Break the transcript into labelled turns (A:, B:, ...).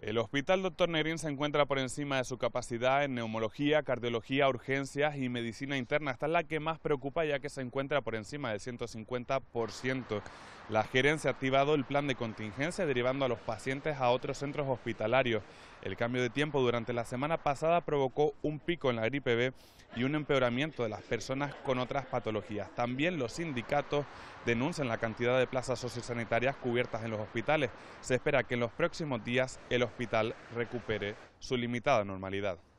A: El Hospital Dr. Negrín se encuentra por encima de su capacidad en neumología, cardiología, urgencias y medicina interna. Esta es la que más preocupa, ya que se encuentra por encima del 150%. La gerencia ha activado el plan de contingencia, derivando a los pacientes a otros centros hospitalarios. El cambio de tiempo durante la semana pasada provocó un pico en la gripe B y un empeoramiento de las personas con otras patologías. También los sindicatos denuncian la cantidad de plazas sociosanitarias cubiertas en los hospitales. Se espera que en los próximos días el hospital recupere su limitada normalidad.